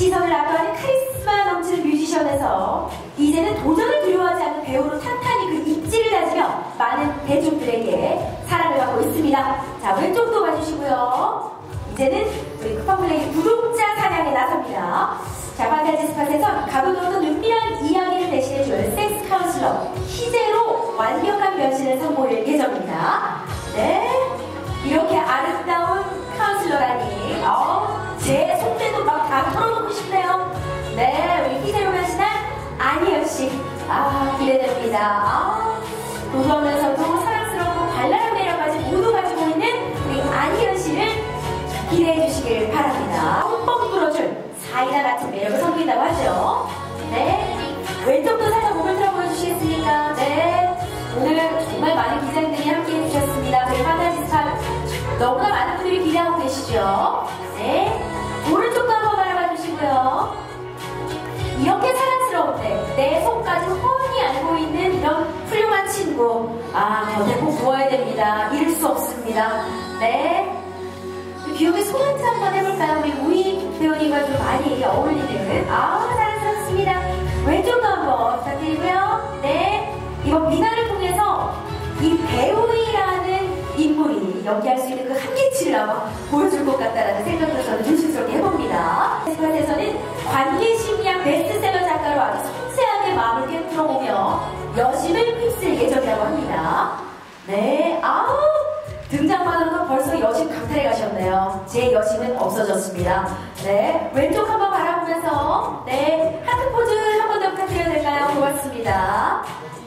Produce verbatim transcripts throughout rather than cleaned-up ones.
시선을 압도하는 카리스마 넘치는 뮤지션에서 이제는 도전을 두려워하지 않는 배우로 탄탄히 그 입지를 다지며 많은 대중들에게 사랑을 받고 있습니다. 자, 왼쪽도 봐주시고요. 이제는 우리 쿠팡플레이 구독자 사냥에 나섭니다. 자, 판타지 스팟에선 가보도 없는 은밀한 이야기를 대신해줄 섹스 카운슬러 희재로 완벽한 변신을 선보일 예정입니다. 네, 이렇게 아름다운 카운슬러라니 어, 제 속대도 막 다 털어놓고 싶네요. 네, 우리 희재로 변신한 안희연씨, 아, 기대됩니다. 아, 도도하면서도 사랑스럽고 발랄한 매력까지 모두 가지고 있는 우리 안희연씨를 기대해 주시길 바랍니다. 뻥뻥 뚫어줄 사이다 같은 매력을 선보인다고 하죠. 네, 왼쪽도 살짝 몸을 들어 보여주시겠습니까? 네, 오늘 정말 많은 기자님들이 함께해 주셨습니다. 저희 판타지 스팟 너무나 많은 분들이 기대하고 계시죠. 네, 오른쪽도 한번 바라봐 주시고요. 이렇게 사랑스러운데 내 속까지 훤히 알고 있는 이런 훌륭한 친구, 아, 곁에 꼭 두어야 됩니다. 잃을 수 없습니다. 네, 비옥의 소원트 한번 해볼까요? 우리 우희 배우님과 좀 많이 어울리는, 아, 사랑스럽습니다. 왼쪽도 한번 부탁드리고요. 네, 이번 미나를 통해서 이 배우이라는 인물이 연기할 수 있는 그 한계치를 아마 보여줄 것 같다라는 생각도 저는 조심스럽게 해봅니다. 스팟에서는 관계심리학 베스트셀러 작가로 아주 섬세하게 마음을 꿰뚫어보며 여심을 휩쓸 예정이라고 합니다. 네, 아우, 등장만으로도 벌써 여심 강탈해 가셨네요. 제 여심은 없어졌습니다. 네, 왼쪽 한번 바라보면서, 네, 하트 포즈 한 번 더 부탁드려도 될까요? 고맙습니다.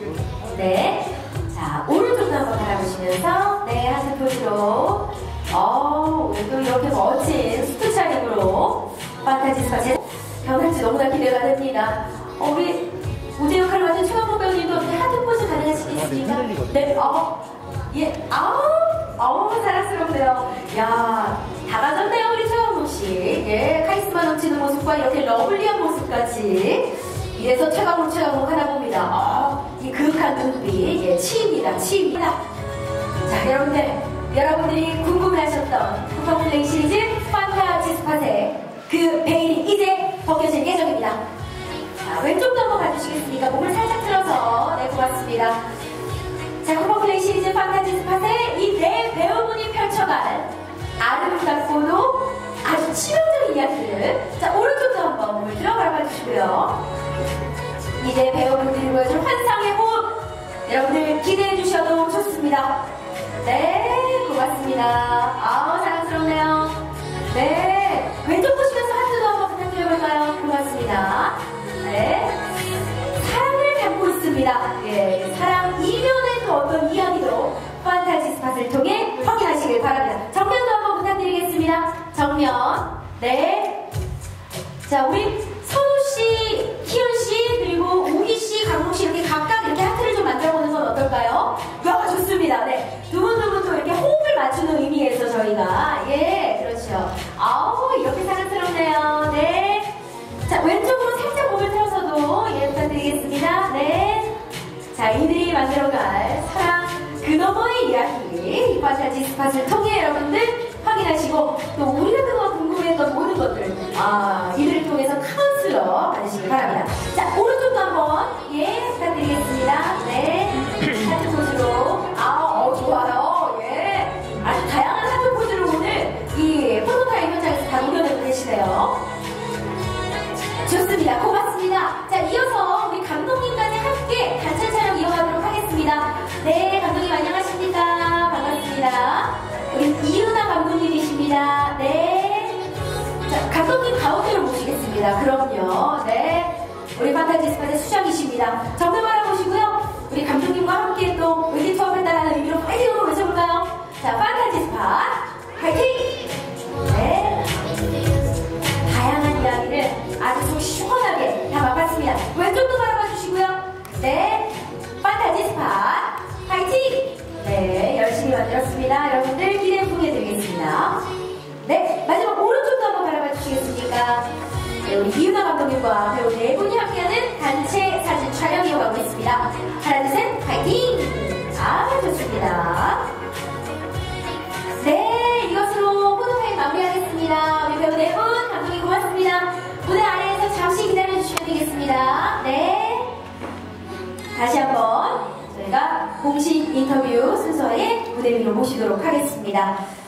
네, 자, 오른쪽도 한번 바라보시면서, 네, 하트 포즈로, 어, 오늘도 이렇게 멋진 수트 차림으로 판타지 스팟 변할지 너무나 기대가 됩니다. 어, 우리 우재 역할을 맡은 최강호 배우님도 하트 포즈 가능하시겠습니까? 네, 어, 예, 아우, 어우, 사랑스럽네요. 야, 다 가졌네요, 우리 최강호씨. 예, 카리스마 넘치는 모습과 이렇게 러블리한 모습까지. 이래서 최강호, 최강호 하나 봅니다. 어, 이 그윽한 눈빛, 예, 치입니다, 치입니다. 자, 여러분들, 여러분들이 궁금해하셨던 쿠팡플레이 시리즈 판타지 스팟의 그 베일이 이제 벗겨질 예정입니다. 자, 왼쪽도 한번 봐주시겠습니까? 몸을 살짝 틀어서, 네, 고맙습니다. 자, 쿠팡플레이 시리즈 판타지 스팟에 이 네 배우분이 펼쳐갈 아름답고도 아주 치명적인 이야기를, 자, 오른쪽도 한번 몸을 들어 바라봐 주시고요. 이 네 배우분들이 보여줄 환상의 호흡, 여러분들 기대해 주셔도 좋습니다. 네, 고맙습니다. 아우, 사랑스럽네요. 네, 왼쪽 보시면서 하트도 한번 부탁드려볼까요? 고맙습니다. 네, 사랑을 담고 있습니다. 예, 사랑 이면의 또 어떤 이야기도 판타지 스팟을 통해 확인하시길 바랍니다. 정면도 한번 부탁드리겠습니다. 정면. 네. 자, 우리 선우씨, 희연씨, 그리고 우희씨, 강국씨 이렇게 각각 이렇게 하트를 좀 만들어보는 건 어떨까요? 야, 좋습니다. 네. 두 분 두 분 또 이렇게 호흡을 맞추는 의미에서 저희가, 예, 그렇죠. 아우, 이렇게 사랑스럽네요. 네. 자, 왼쪽으로 살짝 몸을 틀어서도, 예, 부탁드리겠습니다. 네. 자, 이들이 만들어갈 사랑 그 너머의 이야기, 이 판타지 스팟을 통해 여러분들 확인하시고, 또 우리가 그동안 궁금했던 모든 것들, 아, 이들을 통해서 카운슬러 받으시길 바랍니다. 자, 오른쪽도 한번, 예, 부탁드리겠습니다. 네. 하트 포즈로. 아, 어, 좋아요. 예. 아주 다양한 하트 포즈로 오늘 이 포토타임 현장에서 다 녹여내고 계시네요. 좋습니다. 고맙습니다. 자, 이어서 우리 감독님까지 함께 단체 촬영 이어가도록 하겠습니다. 네, 감독님 안녕하십니까? 반갑습니다. 우리 이은하 감독님이십니다. 네. 자, 감독님 가운데로 모시겠습니다. 그럼요. 네. 우리 판타지 스팟의 수장이십니다. 정면 바라보시고요. 우리 감독님과 함께 또 웨딩 투어했다라는 의미로 파이팅으로 외쳐볼까요? 자, 판타지 스팟 파이팅! 네. 다양한 이야기를 아주 좀 시원하게 다 맛봤습니다. 왼쪽도 바라봐 주시고요. 네. 판타지 스팟 파이팅! 네, 열심히 만들었습니다. 여러분들 기대 부탁드리겠습니다. 네, 마지막 오른쪽도 한번 바라봐 주시겠습니까? 네, 우리 이윤아 감독님과 배우 네 분이 함께하는 단체 사진 촬영 이어가고 있습니다. 하나, 둘, 셋, 파이팅! 아, 좋습니다. 네, 이것으로 포토타임 마무리하겠습니다. 우리 배우 네 분, 감독님 고맙습니다. 무대 다시 한번 저희가 공식 인터뷰 순서에 무대 위로 모시도록 하겠습니다.